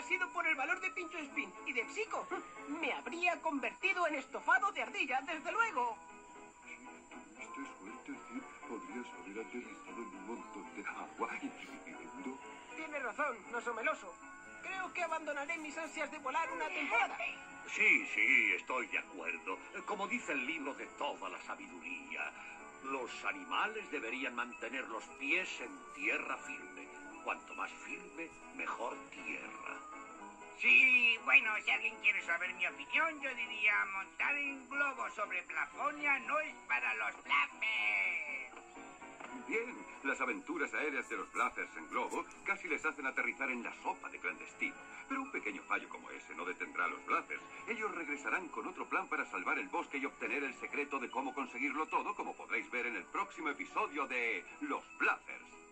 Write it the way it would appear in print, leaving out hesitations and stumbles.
sido por el valor de Pincho Spin y de Psico, me habría convertido en estofado de ardilla, desde luego. Si tuviste suerte, Cid, podrías haber aterrizado en un montón de agua hirviendo. Tienes razón, no soy meloso. Creo que abandonaré mis ansias de volar una temporada. Sí, estoy de acuerdo. Como dice el libro de toda la sabiduría, los animales deberían mantener los pies en tierra firme. Cuanto más firme, mejor tierra. Sí, bueno, si alguien quiere saber mi opinión, yo diría montar en globo sobre Plafonia no es para los Blaffers. Bien, las aventuras aéreas de los Blaffers en globo casi les hacen aterrizar en la sopa de clandestino. Pero un pequeño fallo como ese no detendrá a los Blaffers. Ellos regresarán con otro plan para salvar el bosque y obtener el secreto de cómo conseguirlo todo, como podréis ver en el próximo episodio de Los Blaffers.